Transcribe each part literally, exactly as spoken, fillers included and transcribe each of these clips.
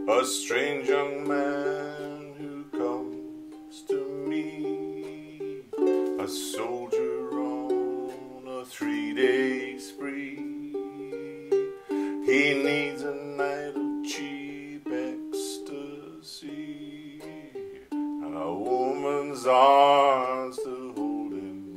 A strange young man who comes to me, a soldier on a three-day spree. He needs a night of cheap ecstasy and a woman's arms to hold him.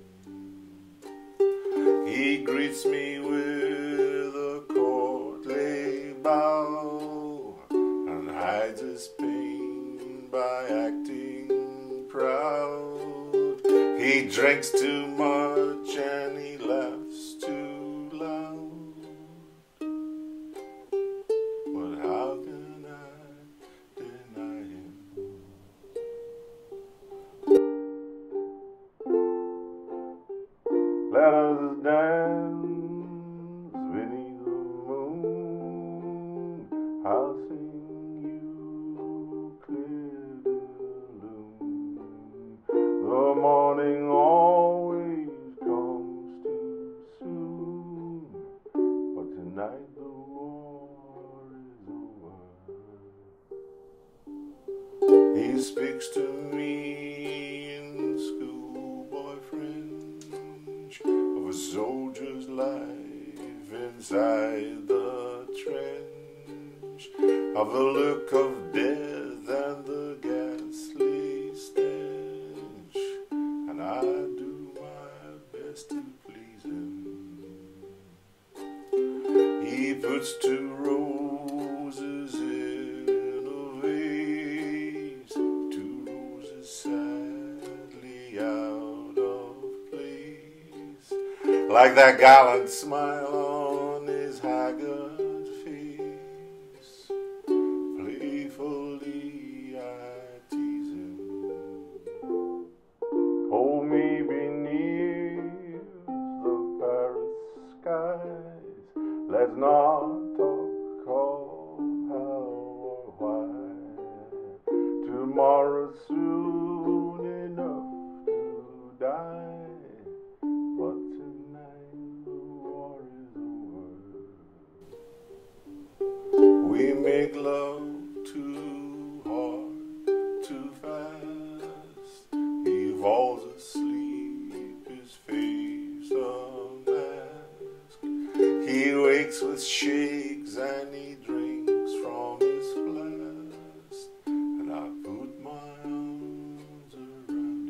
He greets me with a courtly bow and hides his pain by acting proud. He drinks too much and he laughs too loud. But how can I deny him? Let us dance beneath the moon. I'll sing Ukulele. The morning always comes too soon, but tonight the war is over. He speaks to me in schoolboy French of a soldier's life inside the trench, of the look of death and the ghastly stench, and I do my best to please him. He puts two roses in a vase, two roses sadly out of place, like that gallant smile on his haggard face. Playfully I tease him. Hold me beneath the Paris skies. Let's not talk of how or why. Tomorrow's soon enough to die, but tonight the war is over. We make love too hard, too fast. He falls asleep, his face unmasked. He wakes with shakes and he drinks from his flask, and I put my arms around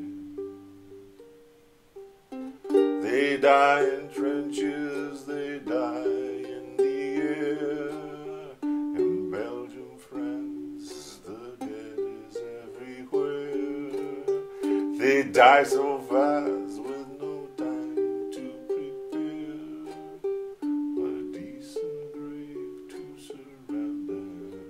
him. They die in trenches, they die in the air. In Belgium, France, the dead is everywhere. They die so fast with no time to prepare a decent grave to surrender.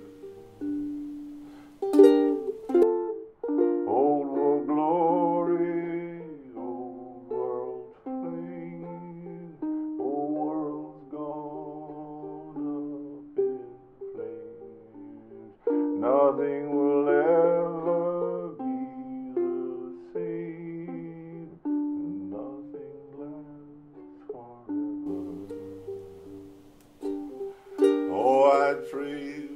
Old world glory, old world flame, old world's gone up in flames. Nothing will ever be the same, nothing lasts forever. Oh, I'd pray